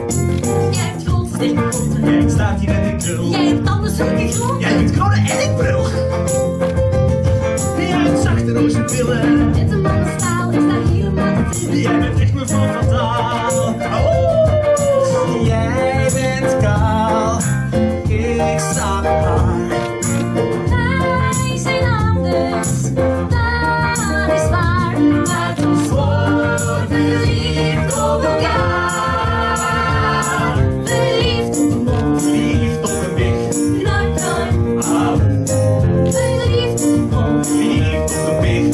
Jij hebt grond, steek potten. Jij staat hier met een krul. Jij hebt tanden zulke groot. Jij kunt krullen en ik brul. Jij hebt zachte roze pillen. Met een mannenstaal, ik sta hier om aan te trillen. Jij bent echt mijn van fataal. Oh. Jij bent kaal. Ik sta op haar. Wij zijn anders, dat is waar. Maar ons wordt verliefd op elkaar. Verliefd op de mond, Verliefd op een big. knar, knar. Au. Verliefd op de mond, Verliefd op een big.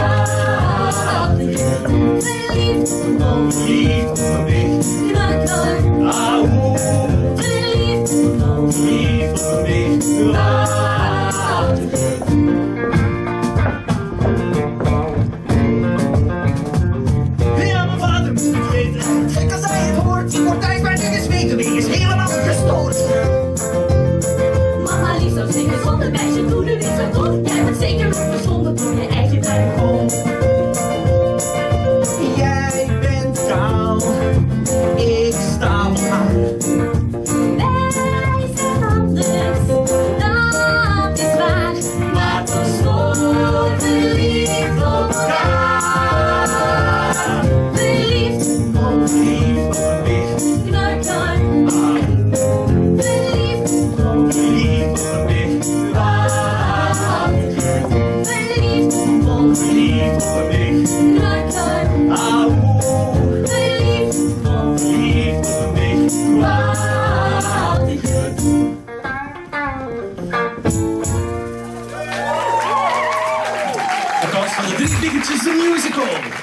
verliefd op de mond, Verliefd op een big. knar, knar. Au. Verliefd op de mond, Verliefd op een big. Ja, mijn vader moet het weten. Gek als hij het hoort. Die wordt thuis maar niks weten. Wie is helemaal gestoord. mama lief zou zingen zonder meisje, doe de wit zo goed. Jij bent zeker nog verzonden door je eigen tuin. Jij bent kaal. Ik sta op haar. Wij zijn anders, dat is waar. Maar ons wordt verliefd op elkaar. Verliefd op Verliefd op een big. knar, knar. Verliefd op Verliefd op een big. verliefd op Verliefd op een big. knar, knar. Au. Verliefd op Verliefd op een big. De kans van de 3 Biggetjes, de musical.